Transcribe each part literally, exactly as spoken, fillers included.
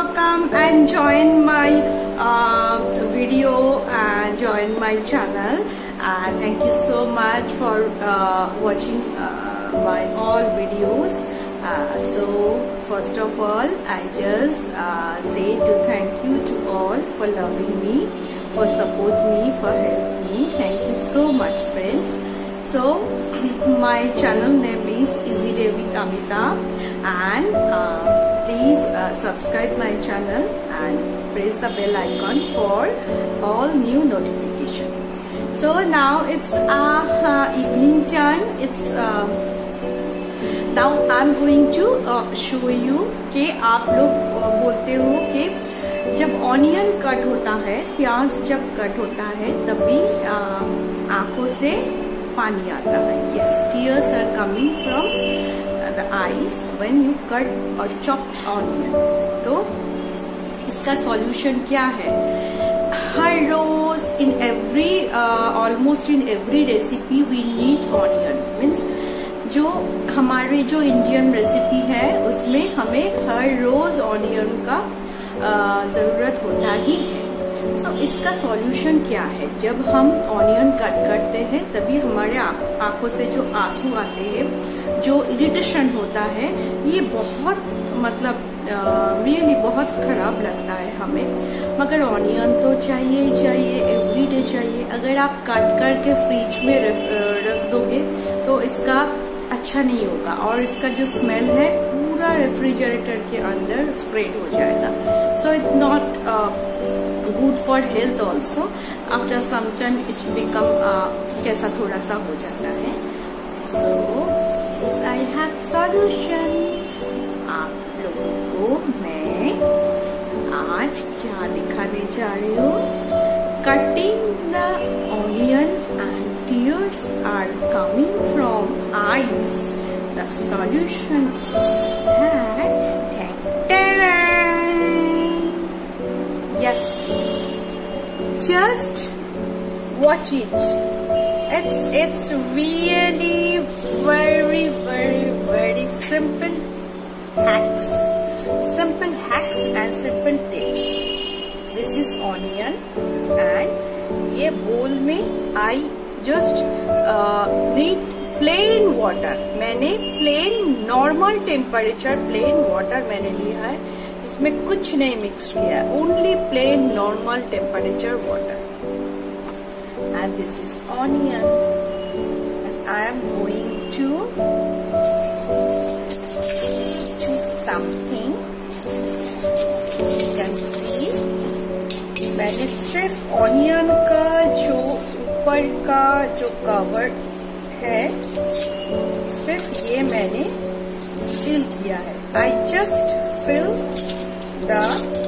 welcome and join my uh, video and join my channel, and thank you so much for uh, watching uh, my all videos. Uh, so first of all, I just uh, say to thank you to all for loving me, for support me, for helping me. Thank you so much, friends. So my channel name is Easy Day with Amita, and uh, please uh, subscribe my channel and press the bell icon for all new notification. So now it's uh, uh, evening time. It's uh, now I'm going to uh, show you कि आप लोग uh, बोलते हो कि जब onion cut होता है, प्याज जब कट होता है तभी uh, आंखों से पानी आता है. Yes, tears are coming from uh, the eyes when you cut or chopped onion. तो इसका solution क्या है? हर रोज in every uh, almost in every recipe we need onion. Means जो हमारे जो इंडियन रेसिपी है उसमें हमें हर रोज ऑनियन का uh, जरूरत होता ही है. सो so, इसका सॉल्यूशन क्या है? जब हम ऑनियन कट करते हैं तभी हमारे आंखों से जो आंसू आते हैं, जो इरिटेशन होता है, ये बहुत मतलब रियली uh, बहुत खराब लगता है हमें. मगर ऑनियन तो चाहिए ही चाहिए, एवरीडे चाहिए. अगर आप कट करके फ्रिज में रख दोगे तो इसका अच्छा नहीं होगा और इसका जो स्मेल है पूरा रेफ्रिजरेटर के अंदर स्प्रेड हो जाएगा. So it not good for health also. After some time it become uh, कैसा थोड़ा सा हो जाता है. So yes, I have solution. आप लोगों को मैं आज क्या दिखाने जा रही हूँ? Cutting the onion and tears are coming from eyes. The solution is that. Yes. Just watch it. It's it's really very very very simple hacks, simple hacks and simple tips. This is onion and ये bowl में I just uh, need plain water. मैंने plain normal temperature plain water मैंने लिया है. इसमें कुछ नहीं mix किया है, only plain normal temperature water. And this is onion. I am going to choose something. You can see मैंने सिर्फ ऑनियन का जो ऊपर का जो कवर है सिर्फ ये मैंने फिल किया है. I just fill the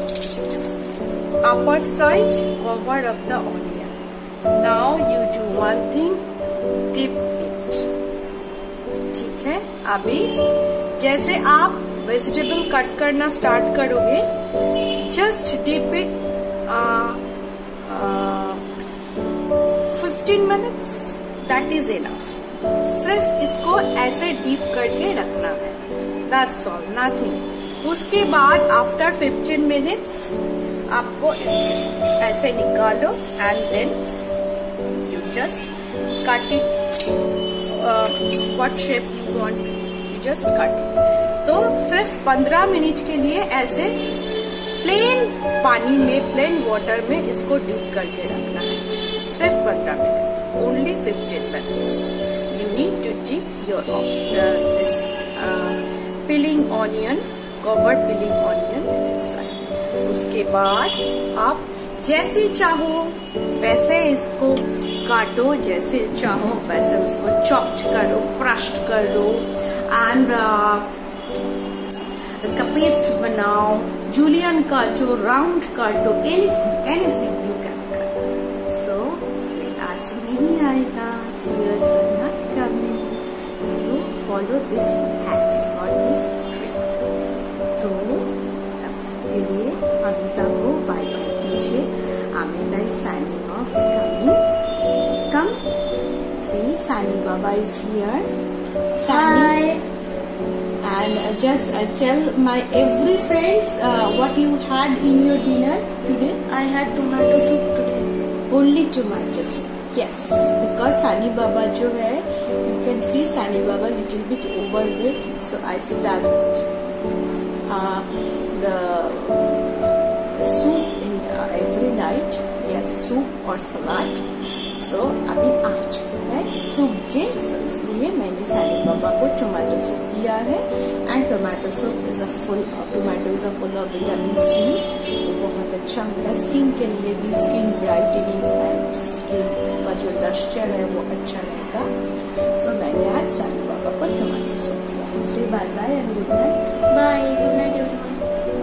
upper side cover of the onion. Now you do one thing, dip it. ठीक है? अभी जैसे आप वेजिटेबल कट करना स्टार्ट करोगे, just dip it uh, uh, fifteen minutes. That is enough. सिर्फ इसको ऐसे डीप करके रखना है. That's all, nothing. उसके बाद आफ्टर फिफ्टीन मिनट्स आपको ऐसे निकालो and then you just cut it what shape you want, you just cut it. तो सिर्फ पंद्रह मिनट के लिए ऐसे प्लेन पानी में प्लेन वाटर में इसको डीप करके रखना है. सिर्फ पंद्रह minute, only fifteen minutes. You need to dip your this peeling onion, covered peeling onion inside. उसके बाद आप जैसे चाहो वैसे इसको काटो, जैसे चाहो वैसे उसको चॉप्ड करो, क्रश्ड करो एंड uh, इसका पेस्ट बनाओ, जूलियन काटो, राउंड काटो, anything anything you can cut. So आज नहीं आएगा, tears are not coming. So follow this hacks और दिस ट्रिक. तो तब तक के लिए अमिता को बाय बाय कीजिए. Amita is signing off. Coming come see Sani Baba is here. Sani and uh, just uh, tell my every friends uh, what you had in your dinner today. I had tomato soup today. Only tomato soup. Yes, because Sani Baba jo hai, you can see Sani Baba little bit overweight, so I started uh, the soup in uh, every night. Yes, soup or salad. So अभी आज है soup day, so इसलिए मैंने सानी बाबा को tomato soup दिया है. And tomato soup is a full tomato is a full of vitamin C. वो बहुत अच्छा होता है स्किन के लिए भी. स्किन ब्राइटनिंग एंड स्किन का जो लस्टर है वो अच्छा रहेगा. सो so, मैंने आज सानी बाबा को टोमेटो सूप दिया है. Say bye bye and good night. Bye good night everyone.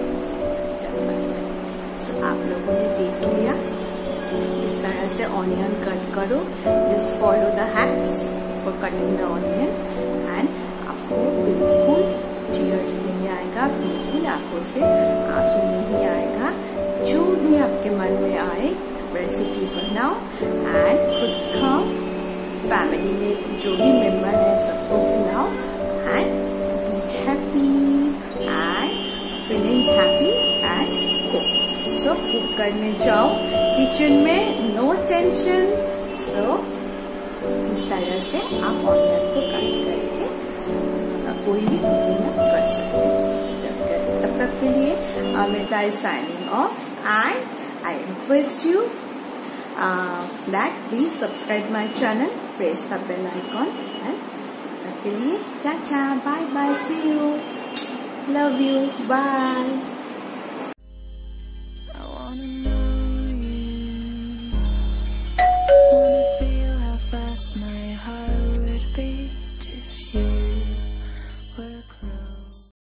So आप लोगों ने देख लिया इस तरह से ऑनियन कट करो. Just follow the hacks for cutting the onion and आपको बिल्कुल टीयर्स नहीं आएगा, बिल्कुल आंखों से आंसू नहीं आएगा. जो भी आपके मन में आए रेसिपी बनाओ एंड खुद खाओ. फैमिली में जो भी मेंबर है सबको खिलाओ and be happy and feeling happy and cook. So cook करने जाओ किचन में, नो टेंशन. सो इस तरह से आप ऑनियन को कट करके कोई भी कुकिंग कर सकते हैं. तब तक के लिए Amita is signing off and I request you that please subscribe my channel, press the bell icon and तब तक के लिए tata bye bye, see you, love you, bye.